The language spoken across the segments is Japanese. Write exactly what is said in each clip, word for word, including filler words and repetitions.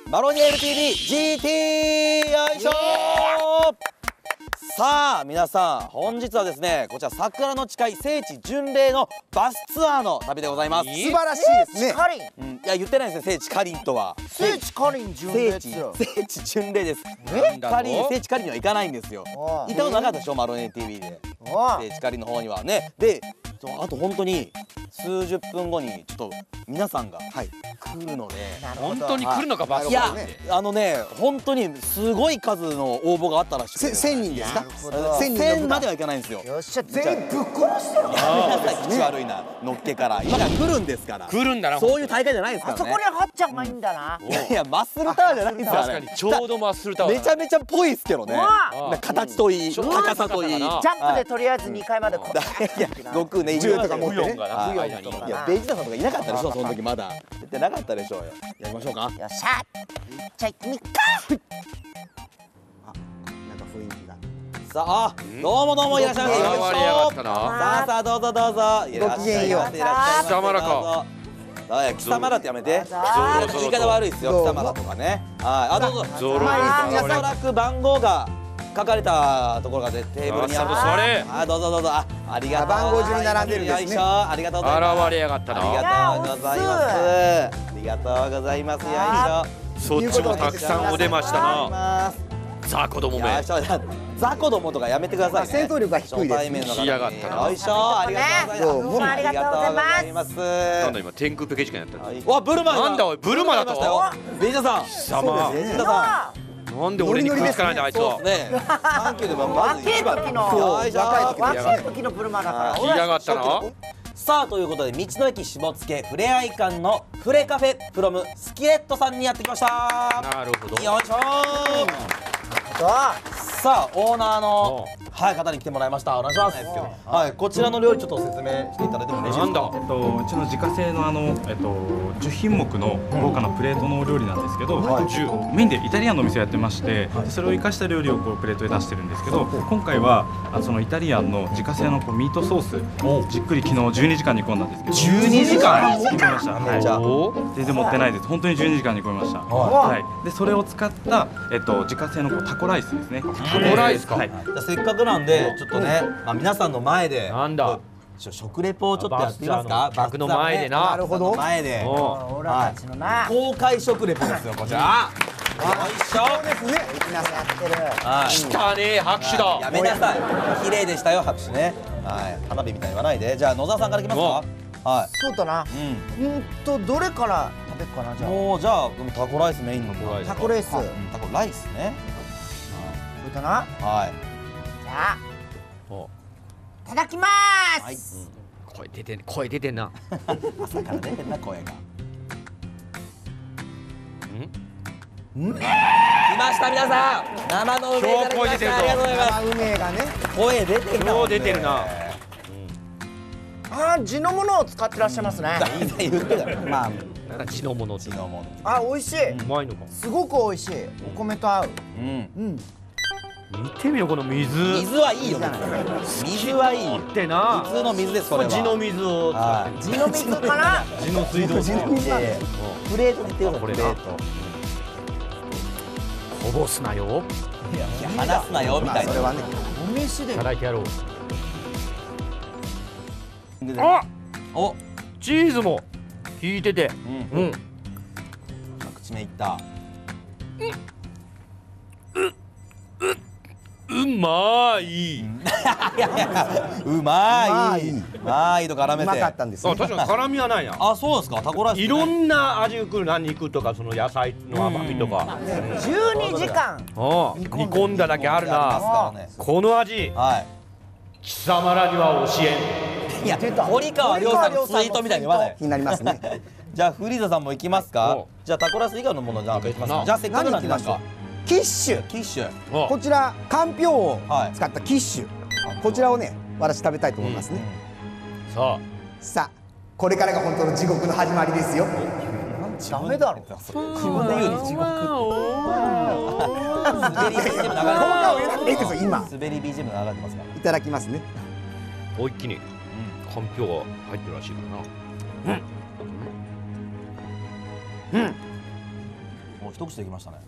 マロニエル ティーブイ ジーティー よいしょー。さあ皆さん、本日はですね、こちら桜の近い聖地巡礼のバスツアーの旅でございます。 素晴らしいですね。 かりん、 うん、いや言ってないですね、聖地かりんとは。 聖地かりん巡礼聖地っつよ。 聖地巡礼です。 えかりん聖地かりんには行かないんですよ。 ああ行ったことなかったでしょ、マロニエル ティーブイ で。 あ聖地かりんの方にはね。で、あと本当に数十分後にちょっと皆さんがはい。 来るので。 なるほど。 本当に来るのかバスいやで。 あのね、本当にすごい数の応募があったらしくて、 せ千人ですか。 なるほど千人の千まではいかないんですよ。 よっしゃ、全員ぶっ殺してよ。 やめなさい、口悪いな、のっけから。今から来るんですから。 来るんだな。 そういう大会じゃないですからね。 あそこにはっちゃんがいいんだな。 いやいや、マッスルタワーじゃないんですよ。 確かにちょうどマッスルタワー。 めちゃめちゃぽいっすけどね。 うわあなんか形といい、 うん高さといい。いうんジャンプでとりあえずにかいまでこう。 や、悟空ね、 銃とか持ってね不四がなはい間に。 いや、ベジータさんとかいなかったでしょ、その時まだ。出てなかったでしょうよ。やりましょうか。 よっしゃ、いっちゃいってみっか。 あ、なんか雰囲気が。 さあ、あどうもどうもいらっしゃいませ。 現れやがったな。 さあさあ、どうぞどうぞ。いらっしゃいませ。いらっしゃいませ。 貴様らかどうぞ。あ、いや、貴様らってやめて。 ゾロ言い方悪いですよ、貴様らとかね。はい、あ、どうぞ。 ゾロおそらく番号が書かれたところがテーブルにある。 あそれあ、どうぞどうぞ。あ、ありがとう。 番号順に並んでるんですねよいしょ、ありがとうございます。 現れやがったな。 ありがとうございます。ありがとうございます。よいしょ。 そっちもたくさんお出ましたな。 な。 さあ子供めよい。しょ。ザコどもとかやめてくださいね。 戦闘力が低いです初対面の方にしやがったなよいしょ、ありがとうございます。 どうもありがとうございますありがとうございます。 なんだ今天空ペケ時間やったの。 はいわ、ブルマだ。 なんだおいブルマだとブルマいましたよ。ベジータさん。 様ベジータさなんで俺に食いつかないんだあいん。 つは。 そうですね。サンキューでもまず若い時のよいしょ。 若い時のブルマだから。 来やがったな。 さあということで、道の駅下野ふれあい館のフレカフェフロムスキレットさんにやってきました。 なるほど。 よいしょー。さあオーナーのはい方に来てもらいました。お願いします。はい、こちらの料理ちょっと説明していただいてもよろしいですか。 なんだえっと、うちの自家製のあの、えっと、じゅうひんもくの豪華なプレートのお料理なんですけど、じゅうメインでイタリアンのお店をやってまして、それを生かした料理をこうプレートで出してるんですけど、今回はあそのイタリアンの自家製のこうミートソースじっくり昨日じゅうにじかん煮込んだんですけど、 じゅうにじかん煮込みました。はいじゃあお全然持ってないです。本当にじゅうにじかん煮込みました。はい。でそれを使ったえっと自家製のこうタコライスですね。タコライスかはい。 じゃあせっかくなんでちょっとね、まあ皆さんの前でなんだちょ食レポをちょっとやってみますか。 バスツアーの客の前でなバスツアーのねなるほど前でお俺らたちのな。 公開食レポですよ、こちら。よいしょですね。 皆さんやってる。 はい。 来たね拍手だ。 やめなさい。綺麗でしたよ、拍手ね。はい。花火みたいに言わないで。じゃあ野沢さんからいきますか。はそうだな。 い。 うんとどれから食べっかなじうん。 ゃあ。 もうじゃあでもタコライスメインのタコライスタコレース。こうんタコライスね。 れかな。 はい。 じゃあおいただきまはい。 ーす。 声出てん声出てんな。 朝から出てんな声が。 ん？ 来ました皆さん。生の梅いただきました。ありがとうございます。 生梅がね。 声出てるな。 よう出てるな。 あー地のものを使ってらっしゃいますね。 大体言ってたよ。まあなんか血のものって血のもの。 あ美味しい。 うまいのか。 すごく美味しい。お米と合う。 うん。 うん。 見てみよこの水。 水はいいよ。水はいいよ。 ってな。 普通の水ですこれは。 地の水を使はって。 地の水かな。 地の水道い。地の水なんでプレートに言ってください。 これなプレート。 こぼすなよ。 いや話すなよみたいな。 それはね。 お飯でいただいてやろう。 あ。 あ、 お。 チーズも効いてて。 うん。 うん。 口目いった。 うまい。 いやいやうまい。うまいと絡めて。 うまかったんですね。 あ、確かに辛みはないな。 あ、そうですか。タコライスね。 いろんな味が来るな、肉とかその野菜の甘みとか。 じゅうにじかん。 ああ、煮込んだだけあるありますな。 からね。 この味、 はい。 貴様らには教えん。 いや、堀川亮さんのツイートみたいに言わない。 気になりますね。 じゃあフリーザさんも行きますかお。 じゃあタコライス以外のものじゃあ行きますか。 かなじゃあせっかくなんでなんかキッシュ。 キッシュ。 おこちらかんぴょうをはい使ったキッシュ。こちらをね、私食べたいと思いますね。 ささあ、これからが本当の地獄の始まりですよ。 ダメだろ。 自分で言うに地獄。滑り ビージーエム 流れて効果を得なくていいですよ今。 滑り ビージーエム 流れてますから。 いただきますね。 あ、お一気にかんぴょうが入ってるらしいからな。 お一口できましたね。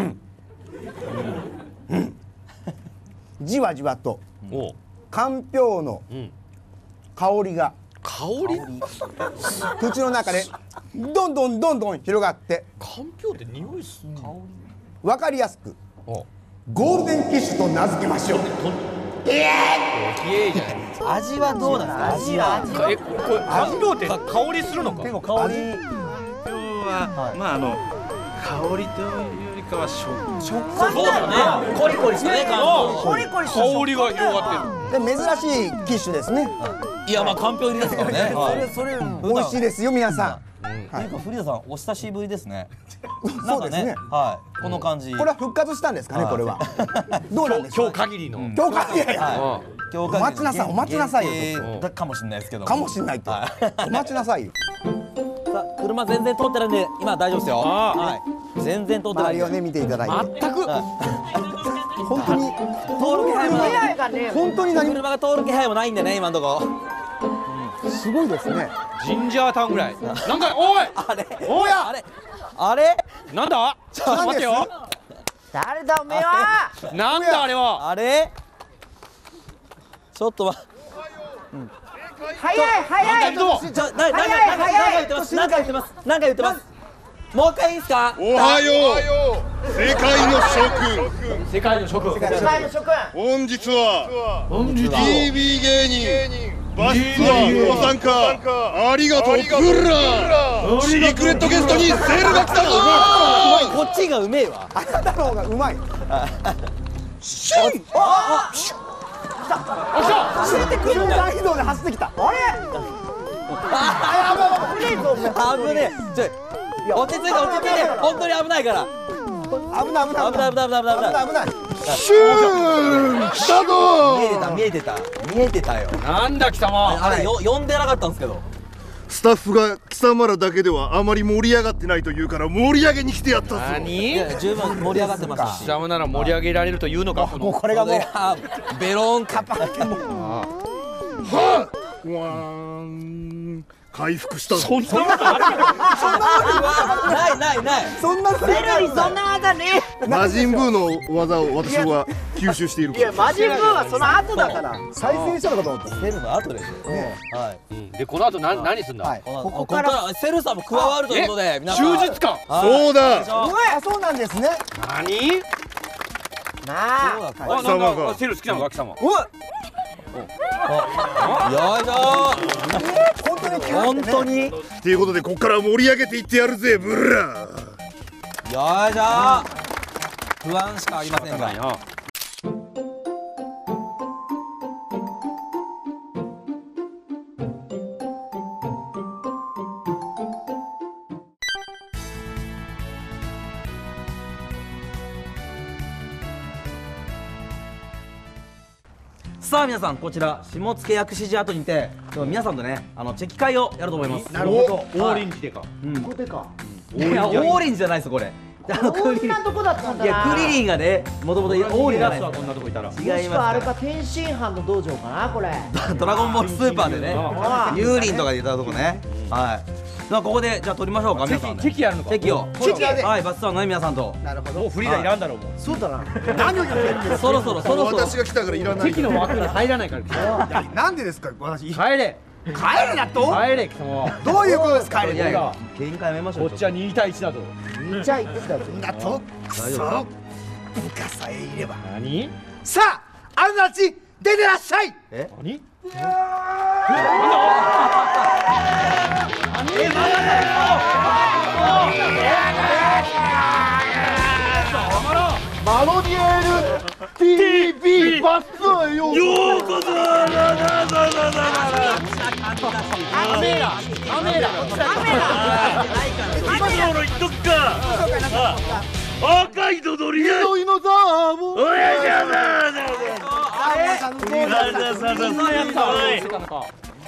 じわじわとおかんぴょうのうん香りが香り口の中でどんどんどんどん広がって、 かんぴょうって匂いすんの分かりやすくおゴールデンキッシュと名付けましょう。 きれいじゃない味はどうなんですか？味はえこれかんぴょうって香りするのか結構香り。 今日は、まああの香りというよりかは食食そうだよね。コリコリしてね。 コリコリした香りが広がってるで珍しいキッシュですね。 いやまあかんぴょう入りですからね。 それそれ美味しいですよ皆さっていうか古田さんお久しぶりですね。 ん。そうですね。 はいこの感じ。 これは復活したんですかね、 はいこれは。どうなんですか。 今日限りの今日かいやいやはい。今日お待ちなさいお待ちなさいよ限定だかもしれないですけど。 かもしんないと。 はお待ちなさいよ。 さあ車全然通ってるんで今大丈夫ですよ。 あーはい。全然通ってないんで。 周りをね見ていただいて、 全く本当に登録気配もない。 未来がね本当に何も車が通る気配もないんでね今のとこ。 すごいですね。 ジンジャータウンぐらいなんかおいあれ。 おやあれ。あれ。 なんだちょっと待ってよ誰だおめえはなんだあれはあれ。ちょっとま。 早い早いどうちょ、な、な、な、 早いな、なんか言ってます。なんか言ってます。なんか言ってます。もう一回いいですか。 おはよう世界の諸君世界の食世界の諸君本日は本日ティービー 芸人バスツアーご参加ありがとうブラシークレットゲストにセールが来たぞこっちがうめえわ。 あなたの方がうまい。 シュン瞬間移動で走ってきた。あれ。 危ねえ。ちょい。落ち着いて落ち着いて。本当に危ないから。 危ない危ない危ない危ない危ない危ない危ない。 危ない危ない。 シュン来たぞ見えてた見えてた見えてたよ。 なんだ貴様あれよ呼んでなかったんですけど。 スタッフが貴様らだけではあまり盛り上がってないと言うから盛り上げに来てやったぞい何や十分盛り上がってましたし。 貴様なら盛り上げられるというのかこのもうこれがもうベロンカパン。 はっわーん回復したぞそんなことあるないないない。 そんなベルにそんな技ね魔人ブーの技を私は吸収しているからマジンブーはその後だから再生したのかと思った。 セルの後ですよ。 ねはい。 でこの後何何すんだはい。 このここここからセルさんも加わるということで皆さん。 忠実感はいそうだあそうなんですね。 何なあそうだったあなん貴様がかセル好きなのか貴様よいしょ本当にー。本当に。よいということでここから盛り上げていってやるぜブラしょー。不安しかありませんが。 なさあ皆さんこちら下野薬師寺跡にて今日皆さんとねあのチェキ会をやると思います。 なるほど。 大臨時でかここでか。 いやオーレンジじゃないですこれ。あのクリリン。いこんなとこだったんだなやクリリンがねもともとオーレンジじゃないはこんなとこいたら違もいしくはあれまか天津飯の道場かなこれす。ドラゴンボールスーパーでねああユーリンとかでいたとこね。はい。じゃあここでじゃあ撮りましょうか皆さんで。 チェキやるのかチェキを。 チェキではいバスツアーのね皆さんと。 なるほど。 もうフリーダーいらんだろうもうそうだな何を言ってるんですそろそろそろそろ。 私が来たからいらないチェキの枠に入らないから貴様か。なんでですか私。 帰れ帰るなと。 帰れ貴様はどういうことですか。帰るいやいや喧嘩やめましょう。 こっちはに対いちだぞにちゃいってだぞだと。くそ。 大丈夫部下さえいれば。 何さああなたたち出てらっしゃい。 何マロニエール ティービー バスツアーへようようこそ赤いとどりや緑のザーボおやじゃだあ皆さんのゴールだった。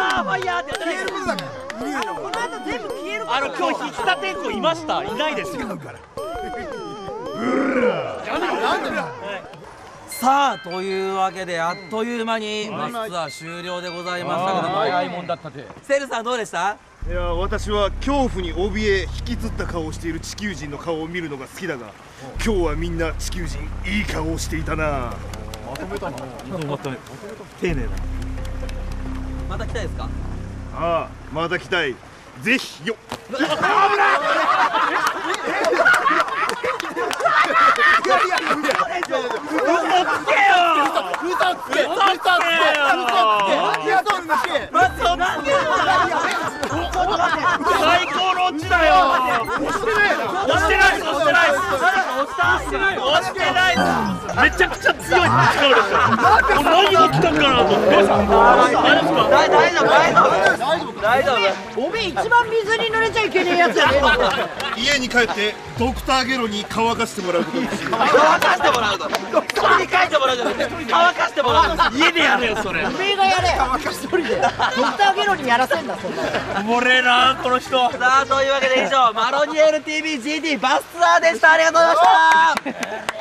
ーファイヤーってやってないけどこの後全部消えるからあの今日引田天功いました？いないですよ。 さあというわけであっという間にバスツアー終了でございましたけども、 早いもんだったて。 セルさんどうでした？ いや私は恐怖に怯え引きつった顔をしている地球人の顔を見るのが好きだが、今日はみんな地球人いい顔をしていたな。 まとめたな。まとめた。丁寧だ。 また来たいですか？ ああまた来たい。ぜひよっ。 最高のオチだよ。押してない押してない押してない押してない。めちゃくちゃ強い力でした。何が来たんかなと思って。大丈夫大丈夫大丈夫大丈夫。 おめえ一番水に濡れちゃいけねえやつやね家に帰ってドクターゲロに乾かしてもらうことにしよう。 乾かしてもらうの。それに書いてもらうじゃなくて乾かしてもらうの。 家でやれよそれ。 おめえがやれ一人でドクターゲロにやらせんだそんなおもれえなこの人。 さあというわけで以上マロニエル ティーブイジーティー バスツアーでした。ありがとうございました。